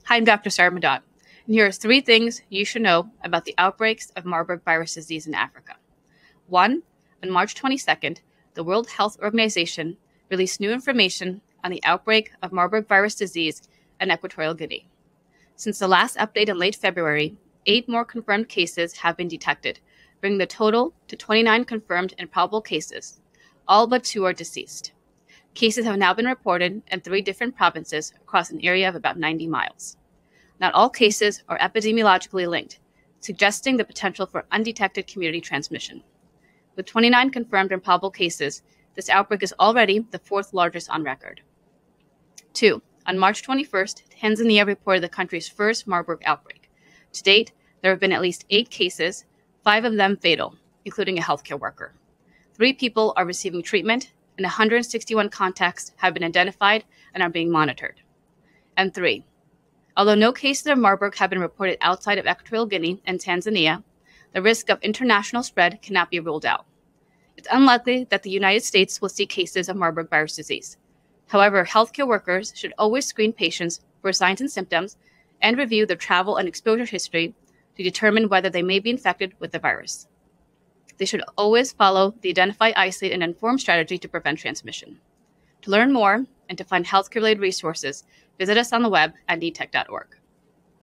Hi, I'm Dr. Syra Madad, and here are 3 things you should know about the outbreaks of Marburg virus disease in Africa. 1. On March 22nd, the World Health Organization released new information on the outbreak of Marburg virus disease in Equatorial Guinea. Since the last update in late February, 8 more confirmed cases have been detected, bringing the total to 29 confirmed and probable cases. All but 2 are deceased. Cases have now been reported in 3 different provinces across an area of about 90 miles. Not all cases are epidemiologically linked, suggesting the potential for undetected community transmission. With 29 confirmed and probable cases, this outbreak is already the 4th largest on record. 2. On March 21st, Tanzania reported the country's first Marburg outbreak. To date, there have been at least 8 cases, 5 of them fatal, including a healthcare worker. 3 people are receiving treatment, and 161 contacts have been identified and are being monitored. And 3. Although no cases of Marburg have been reported outside of Equatorial Guinea and Tanzania, the risk of international spread cannot be ruled out. It's unlikely that the United States will see cases of Marburg virus disease. However, healthcare workers should always screen patients for signs and symptoms and review their travel and exposure history to determine whether they may be infected with the virus. They should always follow the identify, isolate, and inform strategy to prevent transmission. To learn more and to find healthcare-related resources, visit us on the web at netec.org.